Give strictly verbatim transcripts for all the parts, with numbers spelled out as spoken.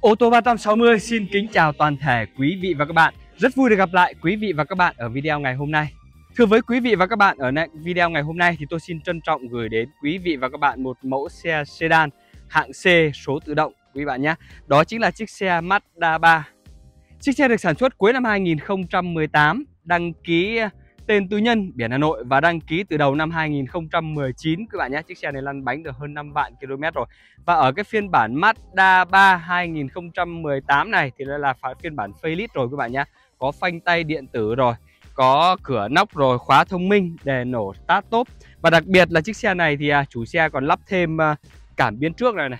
Ô tô ba trăm sáu mươi xin kính chào toàn thể quý vị và các bạn. Rất vui được gặp lại quý vị và các bạn ở video ngày hôm nay. Thưa với quý vị và các bạn, ở video ngày hôm nay thì tôi xin trân trọng gửi đến quý vị và các bạn một mẫu xe sedan hạng C số tự động quý bạn nhé. Đó chính là chiếc xe Mazda ba. Chiếc xe được sản xuất cuối năm hai nghìn không trăm mười tám, đăng ký tên tư nhân, biển Hà Nội và đăng ký từ đầu năm hai nghìn không trăm mười chín các bạn nhé. Chiếc xe này lăn bánh được hơn năm vạn ki lô mét rồi. Và ở cái phiên bản Mazda ba hai nghìn không trăm mười tám này thì đây là phiên bản facelift rồi các bạn nhé. Có phanh tay điện tử rồi, có cửa nóc rồi, khóa thông minh, đèn nổ start top. Và đặc biệt là chiếc xe này thì chủ xe còn lắp thêm cảm biến trước này này.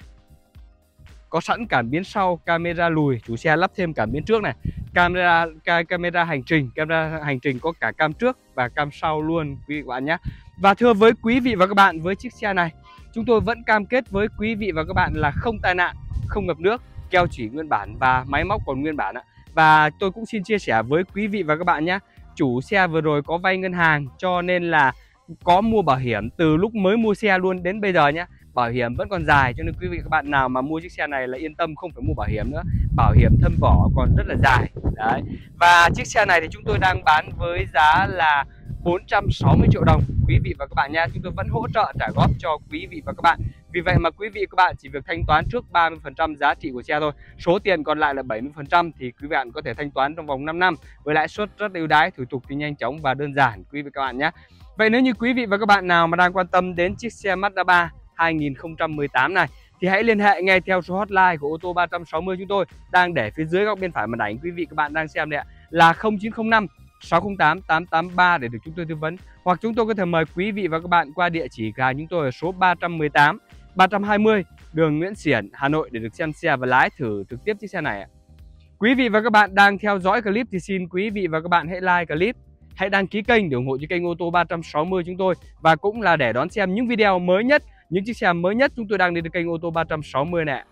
Có sẵn cảm biến sau, camera lùi, chủ xe lắp thêm cảm biến trước này, camera camera hành trình, camera hành trình có cả cam trước và cam sau luôn quý vị các bạn nhé. Và thưa với quý vị và các bạn, với chiếc xe này chúng tôi vẫn cam kết với quý vị và các bạn là không tai nạn, không ngập nước, keo chỉ nguyên bản và máy móc còn nguyên bản ạ. Và tôi cũng xin chia sẻ với quý vị và các bạn nhé, chủ xe vừa rồi có vay ngân hàng cho nên là có mua bảo hiểm từ lúc mới mua xe luôn đến bây giờ nhé. Bảo hiểm vẫn còn dài cho nên quý vị các bạn nào mà mua chiếc xe này là yên tâm, không phải mua bảo hiểm nữa. Bảo hiểm thâm vỏ còn rất là dài. Đấy. Và chiếc xe này thì chúng tôi đang bán với giá là bốn trăm sáu mươi triệu đồng quý vị và các bạn nha. Chúng tôi vẫn hỗ trợ trả góp cho quý vị và các bạn. Vì vậy mà quý vị và các bạn chỉ việc thanh toán trước ba mươi phần trăm giá trị của xe thôi. Số tiền còn lại là bảy mươi phần trăm thì quý bạn có thể thanh toán trong vòng năm năm với lãi suất rất ưu đãi, thủ tục thì nhanh chóng và đơn giản quý vị và các bạn nhé. Vậy nếu như quý vị và các bạn nào mà đang quan tâm đến chiếc xe Mazda ba hai nghìn không trăm mười tám này thì hãy liên hệ ngay theo số hotline của ô tô ba trăm sáu mươi chúng tôi đang để phía dưới góc bên phải màn ảnh quý vị các bạn đang xem đây ạ, là không chín không năm sáu không tám tám tám ba để được chúng tôi tư vấn, hoặc chúng tôi có thể mời quý vị và các bạn qua địa chỉ cửa hàng chúng tôi ở số ba trăm mười tám ba trăm hai mươi đường Nguyễn Xiển, Hà Nội để được xem xe và lái thử trực tiếp chiếc xe này ạ. Quý vị và các bạn đang theo dõi clip thì xin quý vị và các bạn hãy like clip, hãy đăng ký kênh để ủng hộ cho kênh ô tô ba trăm sáu mươi chúng tôi, và cũng là để đón xem những video mới nhất, những chiếc xe mới nhất chúng tôi đang đến từ kênh ô tô ba trăm sáu mươi này.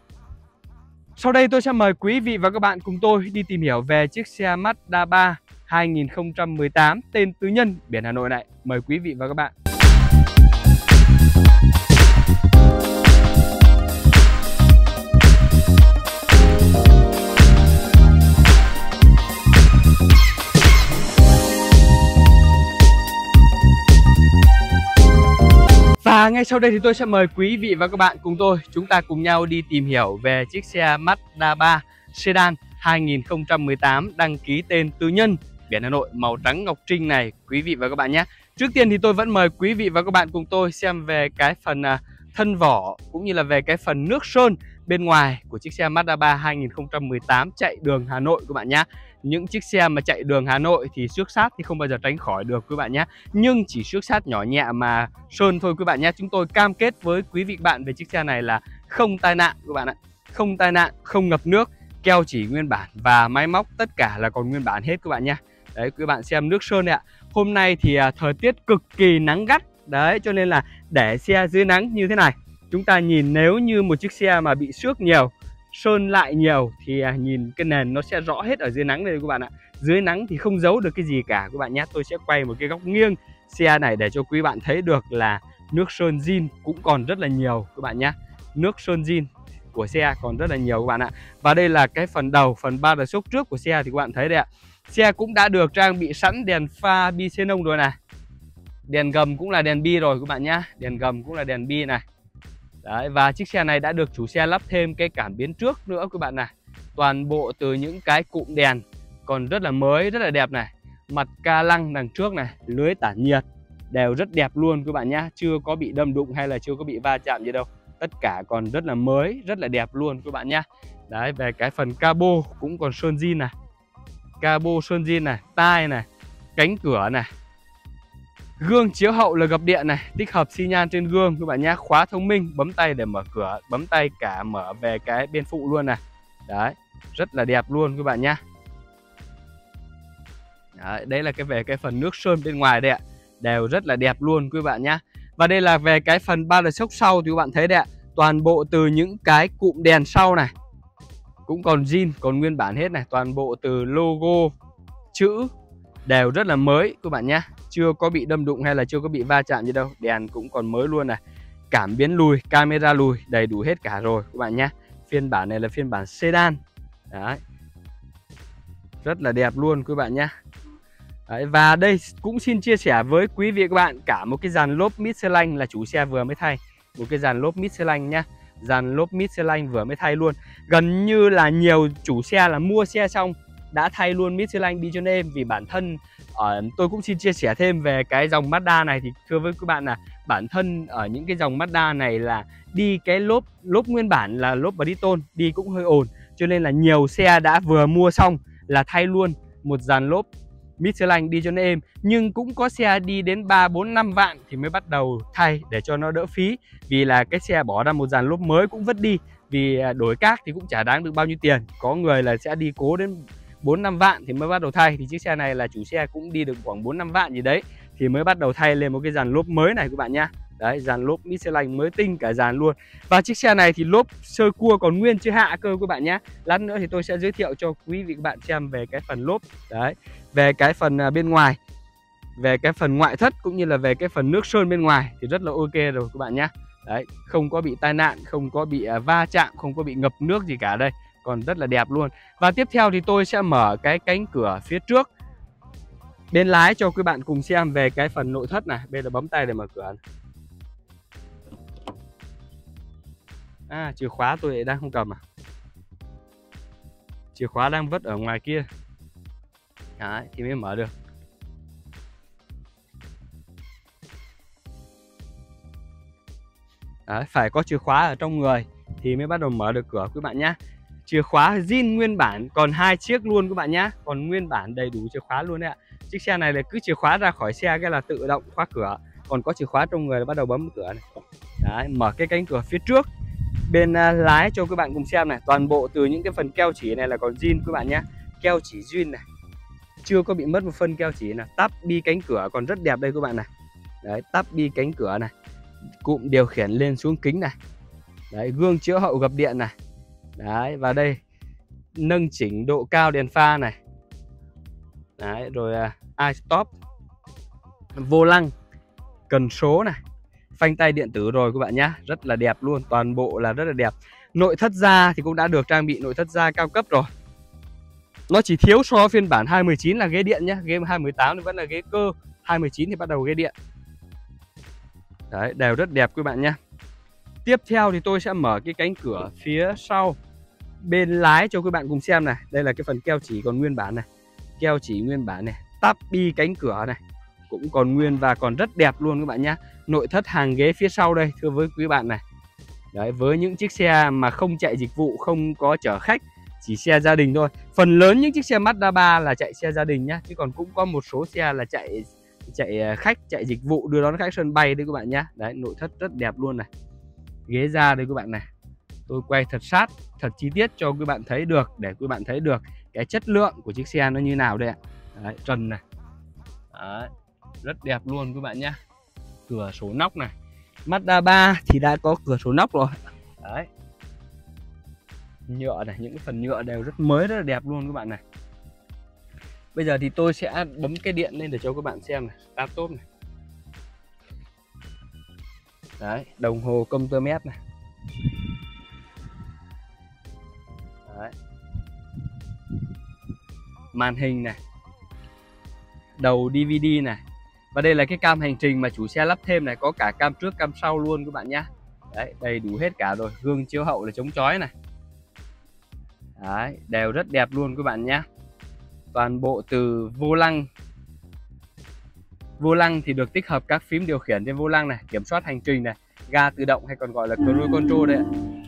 Sau đây tôi sẽ mời quý vị và các bạn cùng tôi đi tìm hiểu về chiếc xe Mazda ba hai nghìn không trăm mười tám tên tư nhân, biển Hà Nội này. Mời quý vị và các bạn. Và ngay sau đây thì tôi sẽ mời quý vị và các bạn cùng tôi, chúng ta cùng nhau đi tìm hiểu về chiếc xe Mazda ba sedan hai nghìn không trăm mười tám đăng ký tên tư nhân, biển Hà Nội, màu trắng ngọc trinh này quý vị và các bạn nhé. Trước tiên thì tôi vẫn mời quý vị và các bạn cùng tôi xem về cái phần thân vỏ cũng như là về cái phần nước sơn bên ngoài của chiếc xe Mazda ba hai nghìn không trăm mười tám chạy đường Hà Nội các bạn nhé. Những chiếc xe mà chạy đường Hà Nội thì xước sát thì không bao giờ tránh khỏi được quý bạn nhé. Nhưng chỉ xước sát nhỏ nhẹ mà sơn thôi quý bạn nhé. Chúng tôi cam kết với quý vị các bạn về chiếc xe này là không tai nạn các bạn ạ. Không tai nạn, không ngập nước, keo chỉ nguyên bản và máy móc tất cả là còn nguyên bản hết các bạn nhé. Đấy, quý bạn xem nước sơn này ạ. Hôm nay thì à, thời tiết cực kỳ nắng gắt. Đấy, cho nên là để xe dưới nắng như thế này, chúng ta nhìn nếu như một chiếc xe mà bị xước nhiều, sơn lại nhiều thì à, nhìn cái nền nó sẽ rõ hết ở dưới nắng đây các bạn ạ. Dưới nắng thì không giấu được cái gì cả các bạn nhé. Tôi sẽ quay một cái góc nghiêng xe này để cho quý bạn thấy được là nước sơn zin cũng còn rất là nhiều các bạn nhé. Nước sơn zin của xe còn rất là nhiều các bạn ạ. Và đây là cái phần đầu, phần ba đờ sốc trước của xe thì các bạn thấy đây ạ. Xe cũng đã được trang bị sẵn đèn pha bi xenon rồi này. Đèn gầm cũng là đèn bi rồi các bạn nhé. Đèn gầm cũng là đèn bi này. Đấy, và chiếc xe này đã được chủ xe lắp thêm cái cảm biến trước nữa các bạn này. Toàn bộ từ những cái cụm đèn còn rất là mới, rất là đẹp này. Mặt ca lăng đằng trước này, lưới tản nhiệt đều rất đẹp luôn các bạn nhé. Chưa có bị đâm đụng hay là chưa có bị va chạm gì đâu. Tất cả còn rất là mới, rất là đẹp luôn các bạn nhé. Đấy, về cái phần cabo cũng còn sơn zin này. Cabo sơn zin này, tai này, cánh cửa này. Gương chiếu hậu là gập điện này, tích hợp xi nhan trên gương các bạn nhé. Khóa thông minh, bấm tay để mở cửa, bấm tay cả mở về cái bên phụ luôn này. Đấy, rất là đẹp luôn các bạn nhé. Đấy, đây là cái về cái phần nước sơn bên ngoài đây ạ. Đều rất là đẹp luôn quý bạn nhé. Và đây là về cái phần ba đờ sốc sau thì các bạn thấy đây ạ. Toàn bộ từ những cái cụm đèn sau này cũng còn zin, còn nguyên bản hết này. Toàn bộ từ logo, chữ đều rất là mới các bạn nhé. Chưa có bị đâm đụng hay là chưa có bị va chạm gì đâu. Đèn cũng còn mới luôn này. Cảm biến lùi, camera lùi đầy đủ hết cả rồi các bạn nhé. Phiên bản này là phiên bản sedan. Đấy, rất là đẹp luôn quý bạn nhé. Đấy, và đây cũng xin chia sẻ với quý vị các bạn cả một cái dàn lốp Michelin là chủ xe vừa mới thay. Một cái dàn lốp Michelin nhá. Dàn lốp Michelin vừa mới thay luôn. Gần như là nhiều chủ xe là mua xe xong đã thay luôn Michelin đi cho nên em. Vì bản thân ở tôi cũng xin chia sẻ thêm về cái dòng Mazda này thì thưa với các bạn là bản thân ở những cái dòng Mazda này là đi cái lốp lốp nguyên bản là lốp Bridgestone đi cũng hơi ồn, cho nên là nhiều xe đã vừa mua xong là thay luôn một dàn lốp Michelin đi cho nó êm. Nhưng cũng có xe đi đến ba, bốn, năm vạn thì mới bắt đầu thay để cho nó đỡ phí. Vì là cái xe bỏ ra một dàn lốp mới cũng vứt đi, vì đổi cát thì cũng chả đáng được bao nhiêu tiền. Có người là sẽ đi cố đến bốn, năm vạn thì mới bắt đầu thay. Thì chiếc xe này là chủ xe cũng đi được khoảng bốn, năm vạn gì đấy thì mới bắt đầu thay lên một cái dàn lốp mới này các bạn nhá. Đấy, dàn lốp Michelin mới tinh cả dàn luôn. Và chiếc xe này thì lốp sơ cua còn nguyên chưa hạ cơ các bạn nhé. Lát nữa thì tôi sẽ giới thiệu cho quý vị các bạn xem về cái phần lốp. Đấy, về cái phần bên ngoài, về cái phần ngoại thất cũng như là về cái phần nước sơn bên ngoài thì rất là ok rồi các bạn nhé. Đấy, không có bị tai nạn, không có bị va chạm, không có bị ngập nước gì cả đây. Còn rất là đẹp luôn. Và tiếp theo thì tôi sẽ mở cái cánh cửa phía trước bên lái cho quý bạn cùng xem về cái phần nội thất này. Bây giờ bấm tay để mở cửa này. À, chìa khóa tôi đang không cầm à? Chìa khóa đang vứt ở ngoài kia. Đấy, thì mới mở được. Đấy, phải có chìa khóa ở trong người thì mới bắt đầu mở được cửa quý bạn nhé. Chìa khóa zin nguyên bản còn hai chiếc luôn các bạn nhé. Còn nguyên bản đầy đủ chìa khóa luôn đấy ạ. Chiếc xe này là cứ chìa khóa ra khỏi xe cái là tự động khóa cửa. Còn có chìa khóa trong người là bắt đầu bấm cửa này. Đấy, mở cái cánh cửa phía trước bên lái cho các bạn cùng xem này. Toàn bộ từ những cái phần keo chỉ này là còn zin các bạn nhé. Keo chỉ zin này, chưa có bị mất một phân keo chỉ nào. Tắp bi cánh cửa còn rất đẹp đây các bạn này. Đấy, tắp bi cánh cửa này, cụm điều khiển lên xuống kính này. Đấy, gương chiếu hậu gập điện này. Đấy, và đây nâng chỉnh độ cao đèn pha này. Đấy, rồi uh, iStop, vô lăng, cần số này, phanh tay điện tử rồi các bạn nhé. Rất là đẹp luôn, toàn bộ là rất là đẹp. Nội thất da thì cũng đã được trang bị nội thất da cao cấp rồi. Nó chỉ thiếu so với phiên bản hai mười chín là ghế điện nhé. Ghế hai mười tám thì vẫn là ghế cơ, hai mười chín thì bắt đầu ghế điện. Đấy, đều rất đẹp các bạn nhé. Tiếp theo thì tôi sẽ mở cái cánh cửa phía sau bên lái cho các bạn cùng xem này. Đây là cái phần keo chỉ còn nguyên bản này. Keo chỉ nguyên bản này, tắp bi cánh cửa này cũng còn nguyên và còn rất đẹp luôn các bạn nhé. Nội thất hàng ghế phía sau đây thưa với quý bạn này. Đấy, với những chiếc xe mà không chạy dịch vụ, không có chở khách, chỉ xe gia đình thôi. Phần lớn những chiếc xe Mazda ba là chạy xe gia đình nhá, chứ còn cũng có một số xe là chạy chạy khách, chạy dịch vụ đưa đón khách sân bay đấy các bạn nhá. Đấy, nội thất rất đẹp luôn này. Ghế da đây các bạn này. Tôi quay thật sát, thật chi tiết cho quý bạn thấy được, để quý bạn thấy được cái chất lượng của chiếc xe nó như nào đây ạ. Đấy, trần này. Đấy, rất đẹp luôn các bạn nhé. Cửa sổ nóc này. Mazda ba thì đã có cửa sổ nóc rồi. Đấy, nhựa này, những cái phần nhựa đều rất mới, rất là đẹp luôn các bạn này. Bây giờ thì tôi sẽ bấm cái điện lên để cho các bạn xem này. Start top này. Đấy, đồng hồ công tơ mét này. Đấy, màn hình này, đầu đê vê đê này. Và đây là cái cam hành trình mà chủ xe lắp thêm này, có cả cam trước cam sau luôn các bạn nhé. Đấy, đầy đủ hết cả rồi. Gương chiếu hậu là chống chói này. Đấy, đều rất đẹp luôn các bạn nhé. Toàn bộ từ vô lăng. Vô lăng thì được tích hợp các phím điều khiển trên vô lăng này, kiểm soát hành trình này, ga tự động hay còn gọi là cruise control đây ạ.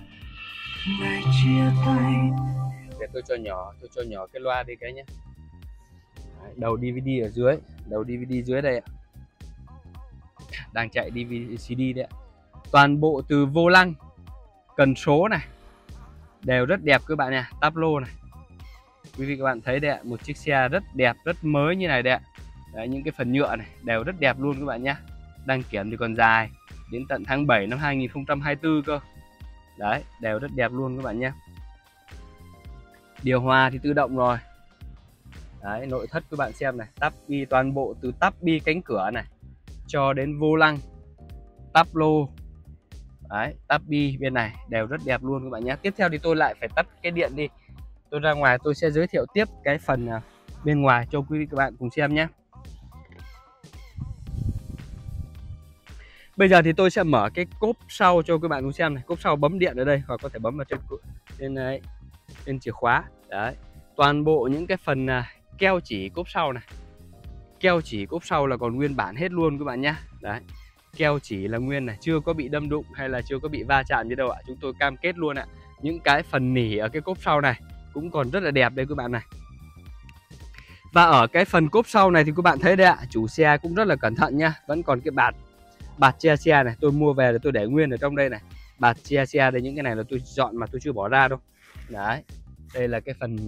Để tôi cho nhỏ, tôi cho nhỏ cái loa đi cái nhé. Đấy, đầu đê vê đê ở dưới, đầu đê vê đê dưới đây ạ. Đang chạy đê vê xê đê đấy ạ. Toàn bộ từ vô lăng, cần số này đều rất đẹp các bạn nha. Táp lô này, quý vị các bạn thấy đấy ạ, một chiếc xe rất đẹp, rất mới như này đấy ạ. Đấy, những cái phần nhựa này đều rất đẹp luôn các bạn nhé. Đăng kiểm thì còn dài đến tận tháng bảy năm hai nghìn không trăm hai mươi tư cơ. Đấy, đều rất đẹp luôn các bạn nhé. Điều hòa thì tự động rồi. Đấy, nội thất các bạn xem này, tắp bi toàn bộ từ tắp bi cánh cửa này cho đến vô lăng, táp lô, Đấy, tắp bi bên này đều rất đẹp luôn các bạn nhé. Tiếp theo thì tôi lại phải tắt cái điện đi. Tôi ra ngoài tôi sẽ giới thiệu tiếp cái phần bên ngoài cho quý vị các bạn cùng xem nhé. Bây giờ thì tôi sẽ mở cái cốp sau cho các bạn cùng xem này. Cốp sau bấm điện ở đây hoặc có thể bấm vào trên trên đấy, trên chìa khóa. Đấy. Toàn bộ những cái phần keo chỉ cốp sau này. Keo chỉ cốp sau là còn nguyên bản hết luôn các bạn nhé. Đấy. Keo chỉ là nguyên này, chưa có bị đâm đụng hay là chưa có bị va chạm gì đâu ạ. Chúng tôi cam kết luôn ạ. Những cái phần nỉ ở cái cốp sau này cũng còn rất là đẹp đây các bạn này. Và ở cái phần cốp sau này thì các bạn thấy đây ạ, chủ xe cũng rất là cẩn thận nha. Vẫn còn cái bạt bạt che xe này, tôi mua về là tôi để nguyên ở trong đây này. Bạt che xe đây, những cái này là tôi dọn mà tôi chưa bỏ ra đâu. Đấy. Đây là cái phần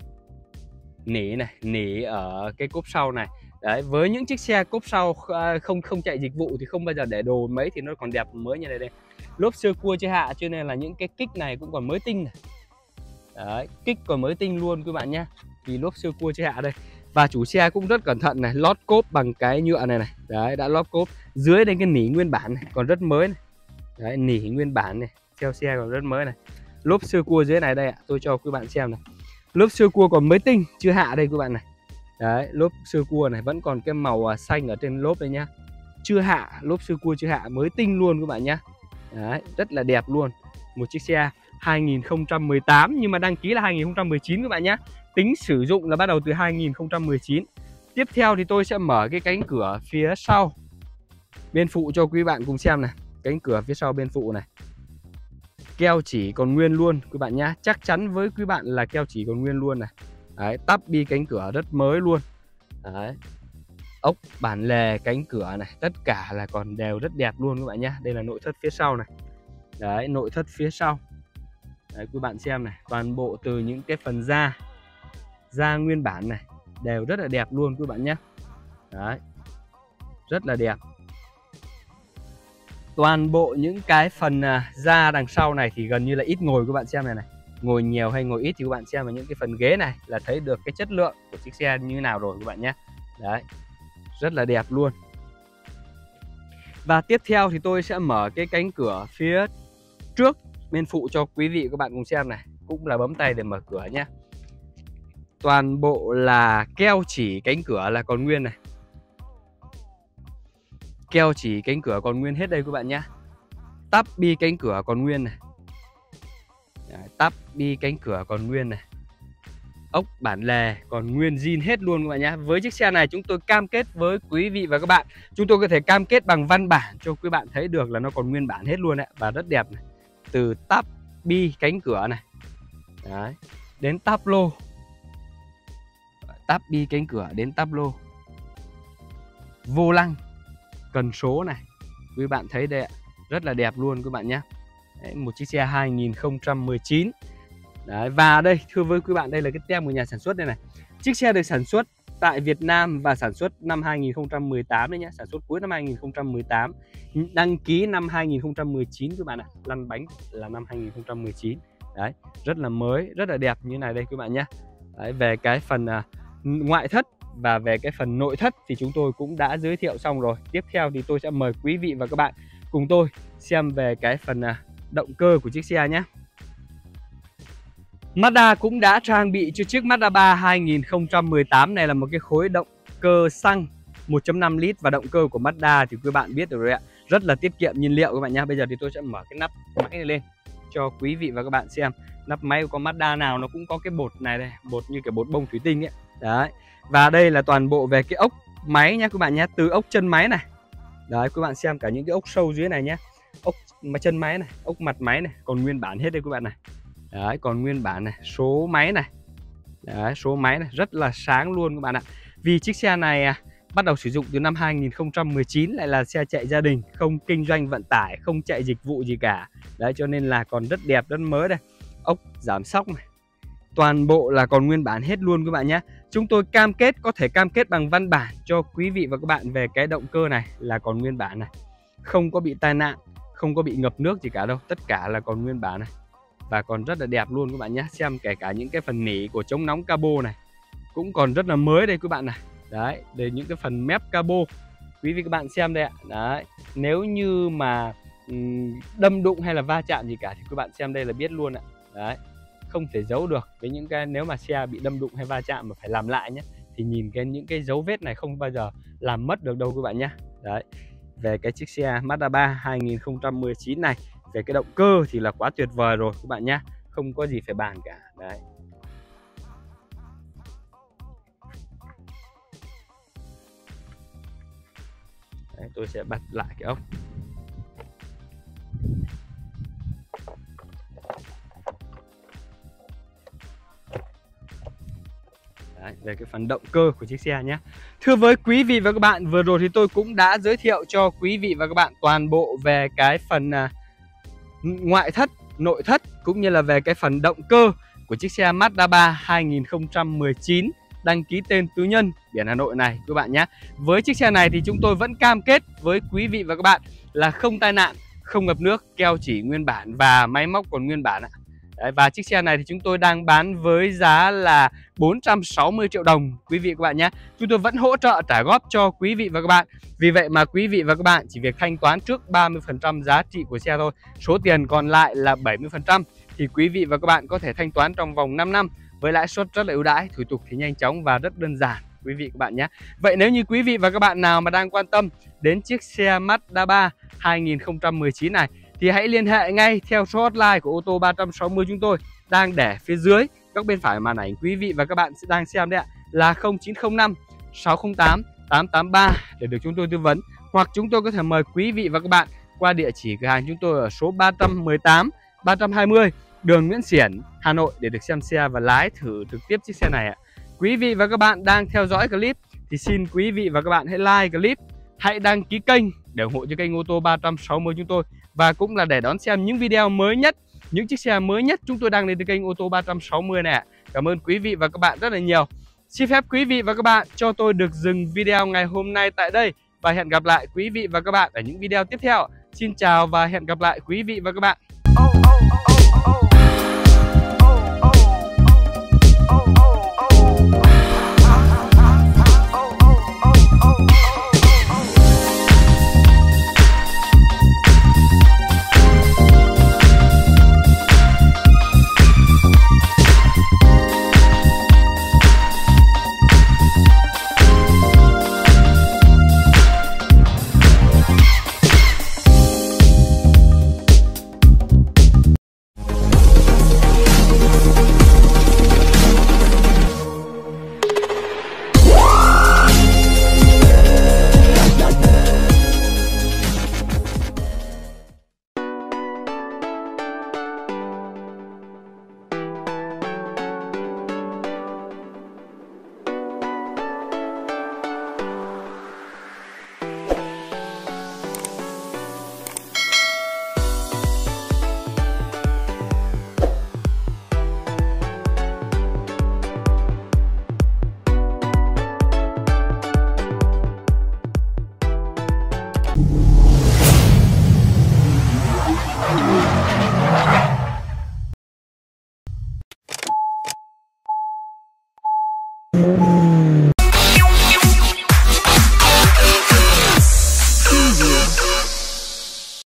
nỉ này, nỉ ở cái cốp sau này. Đấy, với những chiếc xe cốp sau không không chạy dịch vụ thì không bao giờ để đồ mấy thì nó còn đẹp mới như này đây. Lốp sơ cua chưa hạ cho nên là những cái kích này cũng còn mới tinh này. Đấy, kích còn mới tinh luôn các bạn nhé. Thì lốp sơ cua chưa hạ đây. Và chủ xe cũng rất cẩn thận này, lót cốp bằng cái nhựa này này. Đấy, đã lót cốp. Dưới đây cái nỉ nguyên bản này, còn rất mới này. Đấy, nỉ nguyên bản này, theo xe còn rất mới này. Lốp sơ cua dưới này đây ạ, tôi cho các bạn xem này. Lốp sơ cua còn mới tinh, chưa hạ đây các bạn này. Đấy, lốp sơ cua này vẫn còn cái màu xanh ở trên lốp đây nhá. Chưa hạ, lốp sơ cua chưa hạ, mới tinh luôn các bạn nhá. Đấy, rất là đẹp luôn. Một chiếc xe hai nghìn không trăm mười tám nhưng mà đăng ký là hai nghìn không trăm mười chín các bạn nhá. Tính sử dụng là bắt đầu từ hai nghìn không trăm mười chín. Tiếp theo thì tôi sẽ mở cái cánh cửa phía sau bên phụ cho quý bạn cùng xem này. Cánh cửa phía sau bên phụ này. Keo chỉ còn nguyên luôn các bạn nhá. Chắc chắn với quý bạn là keo chỉ còn nguyên luôn này. Đấy, tắp bi cánh cửa rất mới luôn. Đấy. Ốc bản lề cánh cửa này, tất cả là còn đều rất đẹp luôn các bạn nhé. Đây là nội thất phía sau này. Đấy, nội thất phía sau. Đấy, quý bạn xem này, toàn bộ từ những cái phần da da nguyên bản này đều rất là đẹp luôn quý bạn nhé. Đấy. Rất là đẹp. Toàn bộ những cái phần da đằng sau này thì gần như là ít ngồi các bạn xem này này. Ngồi nhiều hay ngồi ít thì các bạn xem vào những cái phần ghế này là thấy được cái chất lượng của chiếc xe như thế nào rồi các bạn nhé. Đấy, rất là đẹp luôn. Và tiếp theo thì tôi sẽ mở cái cánh cửa phía trước bên phụ cho quý vị các bạn cùng xem này. Cũng là bấm tay để mở cửa nhé. Toàn bộ là keo chỉ cánh cửa là còn nguyên này. Keo chỉ cánh cửa còn nguyên hết đây các bạn nhé. Tắp bi cánh cửa còn nguyên này. Đấy, tắp bi cánh cửa còn nguyên này. Ốc bản lề còn nguyên zin hết luôn các bạn nhé. Với chiếc xe này chúng tôi cam kết với quý vị và các bạn, chúng tôi có thể cam kết bằng văn bản cho quý bạn thấy được là nó còn nguyên bản hết luôn đấy. Và rất đẹp này. Từ tắp bi cánh cửa này. Đấy, đến táp lô. Tắp bi cánh cửa đến táp lô. Vô lăng, cần số này. Quý bạn thấy đây ạ. Rất là đẹp luôn các bạn nhé. Đấy, một chiếc xe hai nghìn không trăm mười chín. Đấy, và đây thưa với quý bạn, đây là cái tem của nhà sản xuất đây này. Chiếc xe được sản xuất tại Việt Nam và sản xuất năm hai nghìn không trăm mười tám đấy nhé. Sản xuất cuối năm hai nghìn không trăm mười tám. Đăng ký năm hai nghìn không trăm mười chín các bạn ạ. Lăn bánh là năm hai nghìn không trăm mười chín. Đấy, rất là mới, rất là đẹp như này đây các bạn nhé. Đấy, về cái phần uh, ngoại thất và về cái phần nội thất thì chúng tôi cũng đã giới thiệu xong rồi. Tiếp theo thì tôi sẽ mời quý vị và các bạn cùng tôi xem về cái phần uh, động cơ của chiếc xe nhé. Mazda cũng đã trang bị cho chiếc Mazda ba hai nghìn không trăm mười tám này là một cái khối động cơ xăng một chấm năm lít. Và động cơ của Mazda thì quý bạn biết rồi ạ, rất là tiết kiệm nhiên liệu các bạn nhé. Bây giờ thì tôi sẽ mở cái nắp máy này lên cho quý vị và các bạn xem. Nắp máy của con Mazda nào nó cũng có cái bột này đây, bột như cái bột bông thủy tinh ấy. Đấy. Và đây là toàn bộ về cái ốc máy nhé các bạn nhé, từ ốc chân máy này. Đấy, các bạn xem cả những cái ốc sâu dưới này nhé. Ốc chân máy này, ốc mặt máy này, còn nguyên bản hết đây các bạn này. Đấy, còn nguyên bản này, số máy này. Đấy, số máy này rất là sáng luôn các bạn ạ. Vì chiếc xe này à, bắt đầu sử dụng từ năm hai nghìn không trăm mười chín, lại là xe chạy gia đình, không kinh doanh vận tải, không chạy dịch vụ gì cả. Đấy, cho nên là còn rất đẹp, rất mới đây. Ốc giảm xóc này. Toàn bộ là còn nguyên bản hết luôn các bạn nhé. Chúng tôi cam kết, có thể cam kết bằng văn bản cho quý vị và các bạn về cái động cơ này là còn nguyên bản này. Không có bị tai nạn, không có bị ngập nước gì cả đâu. Tất cả là còn nguyên bản này. Và còn rất là đẹp luôn các bạn nhé. Xem kể cả những cái phần nỉ của chống nóng cabo này cũng còn rất là mới đây các bạn này. Đấy, để những cái phần mép cabo quý vị các bạn xem đây ạ. Đấy, nếu như mà đâm đụng hay là va chạm gì cả thì các bạn xem đây là biết luôn ạ. Đấy, không thể giấu được. Với những cái nếu mà xe bị đâm đụng hay va chạm mà phải làm lại nhé, thì nhìn cái những cái dấu vết này không bao giờ làm mất được đâu các bạn nhé. Đấy, về cái chiếc xe Mazda ba hai nghìn không trăm mười chín này, về cái động cơ thì là quá tuyệt vời rồi các bạn nhé, không có gì phải bàn cả. Đấy, Đấy tôi sẽ bật lại cái ốc. Đấy, về cái phần động cơ của chiếc xe nhé. Thưa với quý vị và các bạn, vừa rồi thì tôi cũng đã giới thiệu cho quý vị và các bạn toàn bộ về cái phần à, ngoại thất, nội thất cũng như là về cái phần động cơ của chiếc xe Mazda ba hai nghìn không trăm mười chín đăng ký tên tư nhân biển Hà Nội này các bạn nhé. Với chiếc xe này thì chúng tôi vẫn cam kết với quý vị và các bạn là không tai nạn, không ngập nước, keo chỉ nguyên bản và máy móc còn nguyên bản ạ. Đấy, và chiếc xe này thì chúng tôi đang bán với giá là bốn trăm sáu mươi triệu đồng quý vị và các bạn nhé. Chúng tôi vẫn hỗ trợ trả góp cho quý vị và các bạn. Vì vậy mà quý vị và các bạn chỉ việc thanh toán trước ba mươi phần trăm giá trị của xe thôi. Số tiền còn lại là bảy mươi phần trăm thì quý vị và các bạn có thể thanh toán trong vòng năm năm với lãi suất rất là ưu đãi, thủ tục thì nhanh chóng và rất đơn giản quý vị các bạn nhé. Vậy nếu như quý vị và các bạn nào mà đang quan tâm đến chiếc xe Mazda ba hai nghìn không trăm mười chín này thì hãy liên hệ ngay theo số hotline của ô tô ba trăm sáu mươi chúng tôi đang để phía dưới các bên phải màn ảnh quý vị và các bạn đang xem đấy ạ, là không chín không năm sáu không tám tám tám ba để được chúng tôi tư vấn, hoặc chúng tôi có thể mời quý vị và các bạn qua địa chỉ cửa hàng chúng tôi ở số ba trăm mười tám ba trăm hai mươi đường Nguyễn Xiển, Hà Nội để được xem xe và lái thử trực tiếp chiếc xe này ạ. Quý vị và các bạn đang theo dõi clip thì xin quý vị và các bạn hãy like clip, hãy đăng ký kênh để ủng hộ cho kênh ô tô ba trăm sáu mươi chúng tôi, và cũng là để đón xem những video mới nhất, những chiếc xe mới nhất chúng tôi đăng lên từ kênh ô tô ba trăm sáu mươi này ạ. Cảm ơn quý vị và các bạn rất là nhiều. Xin phép quý vị và các bạn cho tôi được dừng video ngày hôm nay tại đây và hẹn gặp lại quý vị và các bạn ở những video tiếp theo. Xin chào và hẹn gặp lại quý vị và các bạn. Oh, oh, oh.